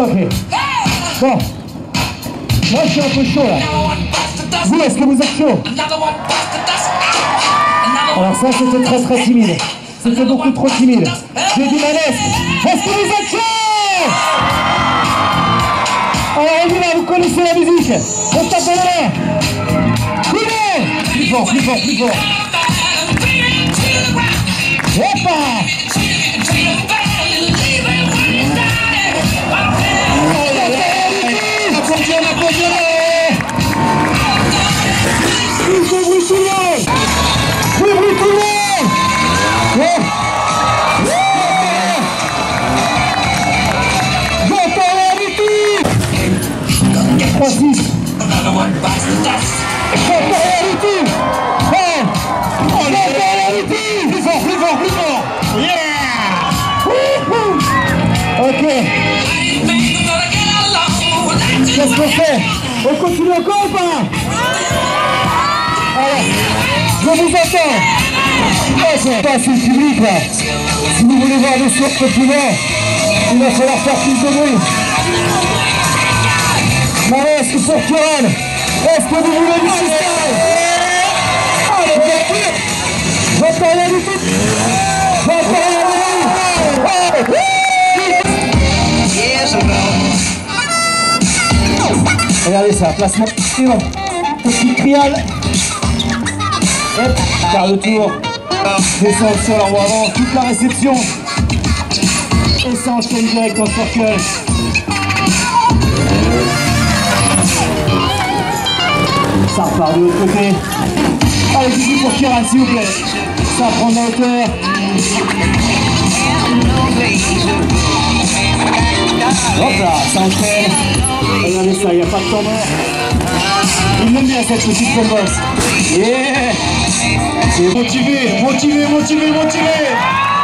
ok. Bon. Moi, je suis un peu chaud, là. Vous, est-ce que vous êtes chaud? Alors ça, c'était très très timide. C'était beaucoup trop timide. J'ai dit Manès, est-ce que vous êtes chaud? Alors on y va, vous connaissez la musique. On tape dans l'air. Plus fort, plus fort, plus fort. Hoppa! Ok. Qu'est-ce qu'on fait? On continue encore ou pas? Alors, je vous attends. Passez le public là. Si vous voulez voir des choses populaires, il va falloir faire plus de bruit. Manès pour Kieran. Est-ce que vous voulez du système? J'entends rien du tout. J'entends rien du tout. Regardez ça, placement suivant. Petit trial. Hop, quart de tour. Descendre sur la roue avant, toute la réception. Et ça enchaîne direct en circle. Ça repart de l'autre côté. Allez, bisous pour Kieran, s'il vous plaît. Ça prend de la hauteur. Hop là, ça enchaîne. Regardez ça, il n'y a pas de temps mort. Il aime bien cette petite combosse. Yeah! C'est motivé, motivé, motivé, motivé.